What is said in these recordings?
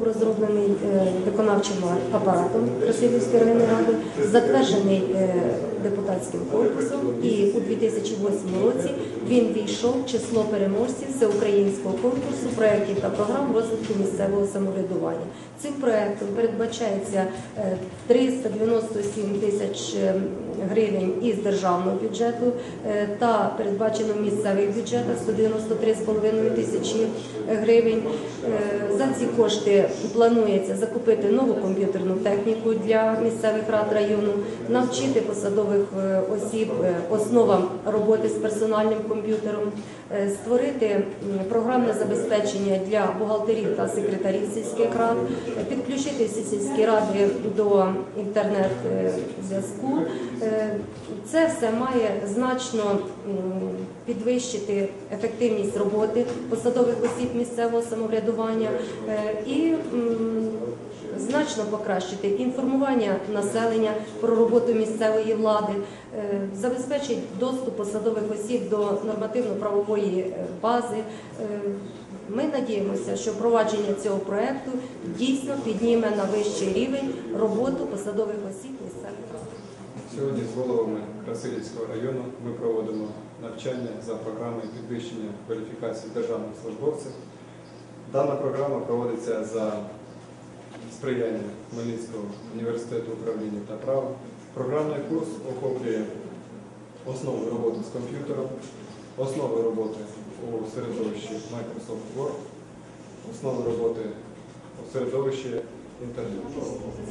розроблений виконавчим апаратом Красилівської районної ради, затверджений депутатським корпусом, і у 2008 році він війшов в число переможців всеукраїнського конкурсу проєктів та програм розвитку місцевого самоврядування. Цим проєктом передбачається 397 тисяч гривень із державного бюджету та передбачено в місцевих бюджетах 193,5 тисячі гривень. За ці кошти планується закупити нову комп'ютерну техніку для місцевих рад району, навчити посадових осіб основам роботи з персональним комп'ютером, створити програмне забезпечення для бухгалтерів та секретарів сільських рад, підключити всі сільські ради до інтернет-зв'язку. Це все має значно підвищити ефективність роботи посадових осіб місцевого самоврядування і значно покращити інформування населення про роботу місцевої влади, забезпечить доступ посадових осіб до нормативно-правової бази. Ми надіємося, що впровадження цього проєкту дійсно підніме на вищий рівень роботу посадових осіб місцевих рад. Сьогодні з головами Красилівського району ми проводимо навчання за програмою підвищення кваліфікації державних службовців. Дана програма проводиться за сприяння Хмельницького університету управління та права. Програмний курс охоплює основи роботи з комп'ютером, основи роботи у середовищі Microsoft Word, основи роботи у середовищі інтернету.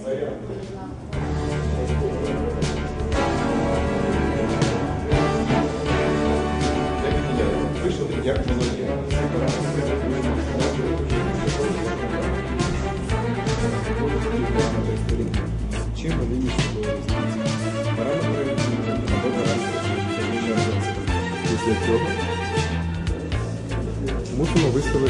Вийшов як мелодія. Чим вони між собою різняться? Параметри або гарантії. Після цього мусимо виставити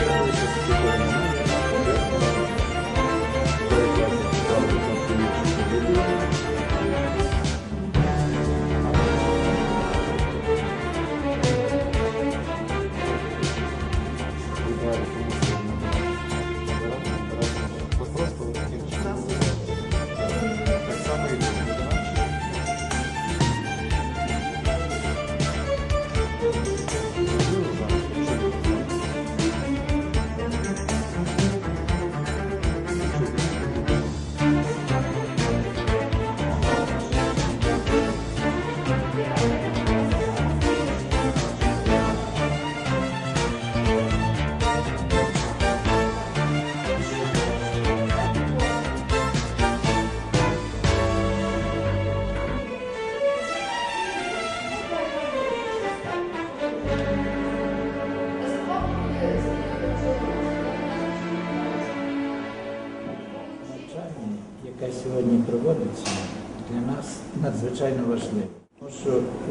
яка сьогодні проводиться, для нас надзвичайно важлива. Тому що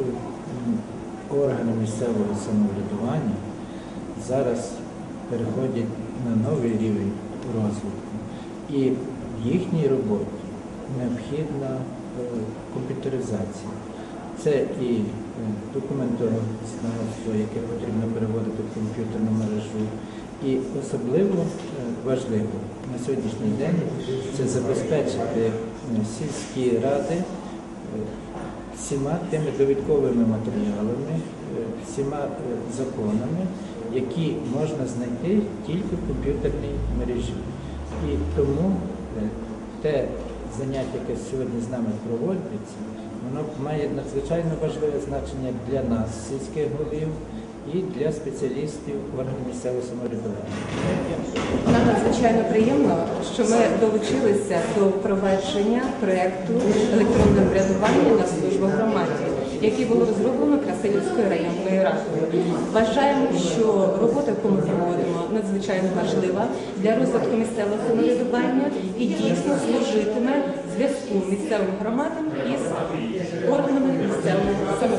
органи місцевого самоврядування зараз переходять на новий рівень розвитку. І в їхній роботі необхідна комп'ютеризація. Це і документознавство, яке потрібно переводити в комп'ютерну мережу. І особливо важливо на сьогоднішній день це забезпечити сільські ради всіма тими довідковими матеріалами, всіма законами, які можна знайти тільки в комп'ютерній мережі. І тому те заняття, яке сьогодні з нами проводиться, воно має надзвичайно важливе значення для нас, сільських голів, і для спеціалістів органів місцевого самоврядування. Нам надзвичайно приємно, що ми долучилися до впровадження проєкту електронного врядування на службу громаді, який було розроблено Красилівською районною радою. Вважаємо, що робота, яку ми проводимо, надзвичайно важлива для розвитку місцевого самоврядування і дійсно служитиме зв'язку місцевим громадам із органами місцевого самоврядування.